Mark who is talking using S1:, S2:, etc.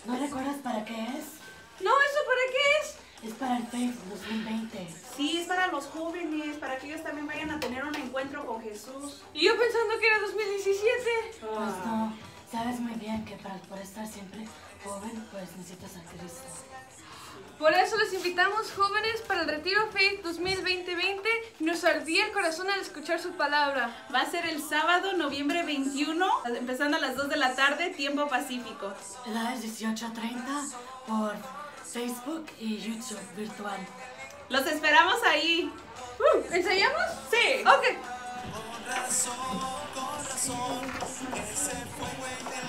S1: ¿No recuerdas para qué es?
S2: No, ¿eso para qué es?
S1: Es para el Faith 2020.
S3: Sí, es para los jóvenes, para que ellos también vayan a tener un encuentro con Jesús.
S2: Y yo pensando que era 2017.
S1: Pues no, sabes muy bien que para poder estar siempre joven, pues necesitas a Cristo.
S2: Por eso les invitamos, jóvenes, para el Retiro Faith 2020. Nos ardía el corazón al escuchar su palabra.
S3: Va a ser el sábado, noviembre 21, empezando a las 2 de la tarde, tiempo pacífico.
S1: Edades 18 a 30 por Facebook y YouTube virtual.
S3: Los esperamos ahí.
S2: ¿Ensayamos?
S3: Sí.
S2: Ok.
S4: Corazón, ese fuego en